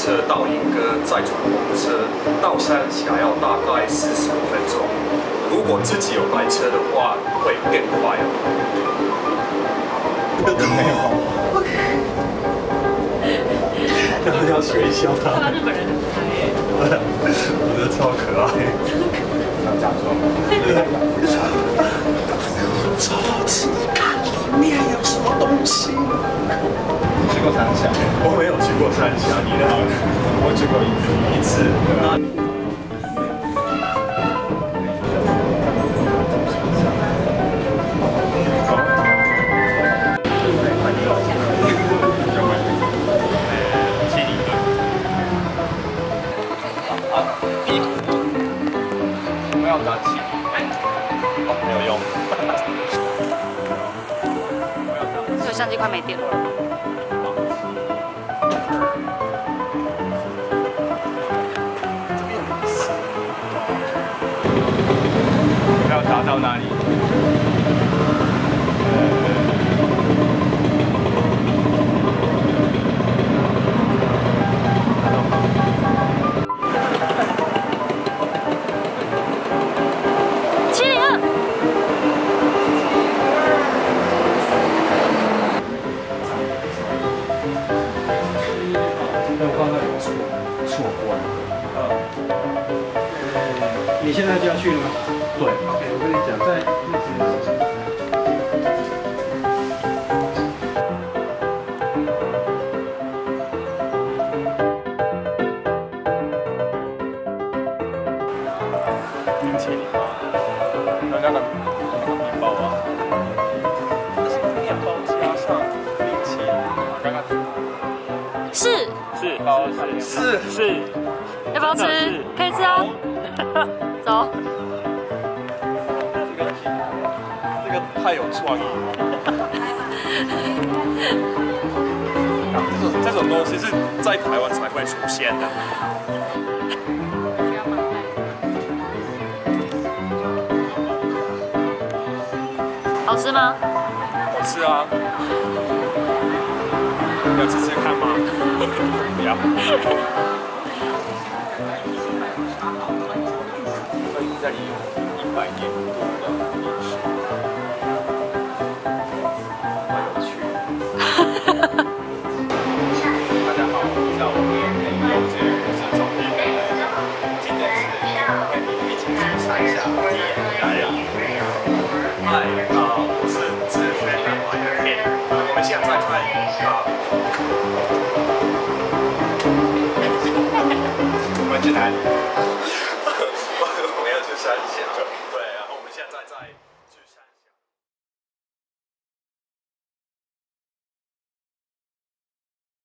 车到莺歌，再转公车到三峡要大概45分钟。如果自己有来车的话，会更快哦。没有，要学一下他。 日本人很可爱， 我觉得超可爱。要假装。超级看里面有什么东西。去过三峡？我没有去过三峡，你呢？我去过一次。地图我们要打气，哦，没有用。 这个相机快没电了。 要打到哪里？ 你现在就要去了吗？对。OK， 我跟你讲，在冰淇淋吗？那个面包啊，那是面包加上冰淇淋。刚刚是，要不要吃？可以吃啊。走。 这个太有创意了。这种东西是在台湾才会出现的。 好吃吗？ 好吃啊。要吃吃看吗？不要。这里有100年多的历史，蛮有趣的。大家好，我叫我幼稚园是中医的，今天是跟你一起去三峡体验来了。嗨，我是志轩的马友天，我们现在在我们去哪里？我们要去三峡。对，然后我们现在在。